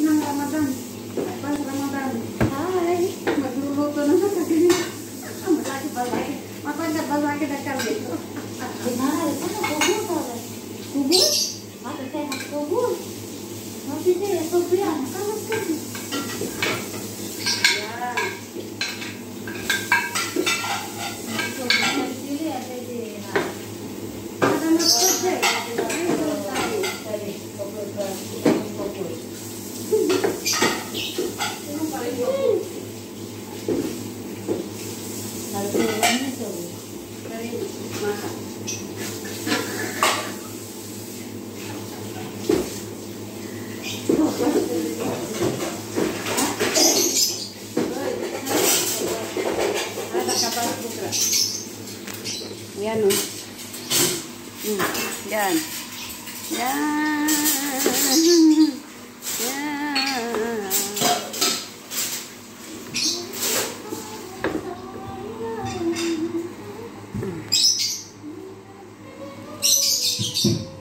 Senang Ramadan. Pas Ramadan. Hai. Magluluto na sa kanya. Masakit pa lagi. Matangkat pa lagi na kami. Benar, sana kubur kalau. Kubur? Ada saya kubur. Nanti saya sobrian. Kalau sekali. Ya. Sobrian sini ada di. Ada maksud deh. Tadi kubur ke kubur. Ini paling Lalu ini tu. dari makan. Ada kapal buka. Yan o. Yan. Yan. Yan.